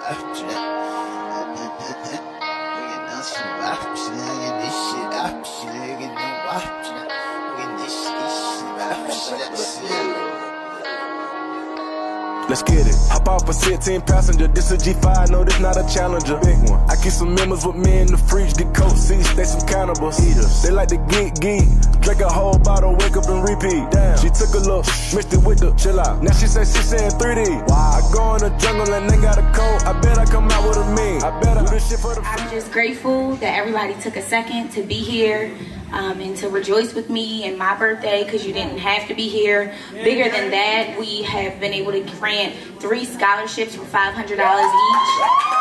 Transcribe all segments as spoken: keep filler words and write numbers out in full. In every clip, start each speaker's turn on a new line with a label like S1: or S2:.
S1: Let's get it. Hop off a sixteen passenger. This a G five, no, this not a Challenger. Big one. I keep some members with me in the fridge. The coat seats, they some cannibals. Eaters. They like to geek, geek. Drink a whole bottle, wake up and repeat. Damn. She took a look, mixed it with the chill out. Now she say she saying three D. Wow. I go in the jungle and they got a coat. I bet I come out with a mean. I bet I do this shit for the.
S2: I'm just grateful that everybody took a second to be here. Um, and to rejoice with me and my birthday, because you didn't have to be here. Bigger than that, we have been able to grant three scholarships for five hundred dollars each.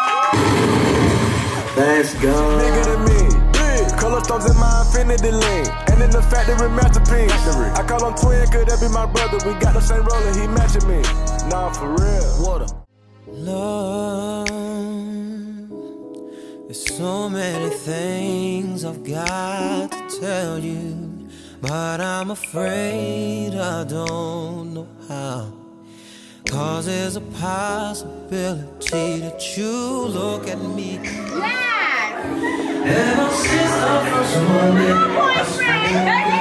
S1: Let's go. Bigger than me. Big. Color stones in my infinity lane. And in the factory masterpiece. I call him twin, could that be my brother? We got the same roller, he matching me. Nah, for real. Water.
S3: Love, there's so many things I've got to tell you, but I'm afraid I don't know how. Cause there's a possibility that you look at me.
S2: Yes!
S3: Ever since the first moment,
S2: boyfriend!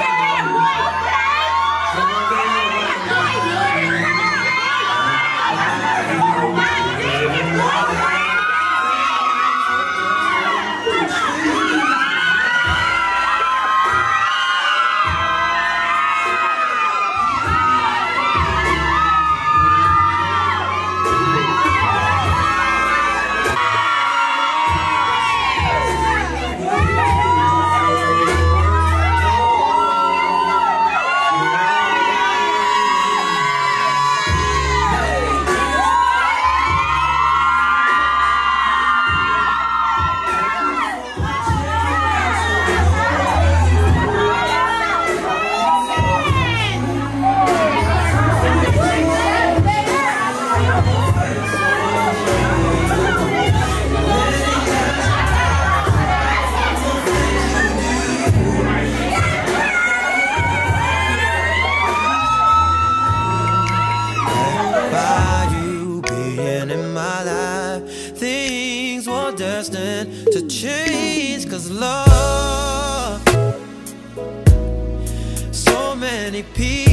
S3: destined to change, cause love, so many people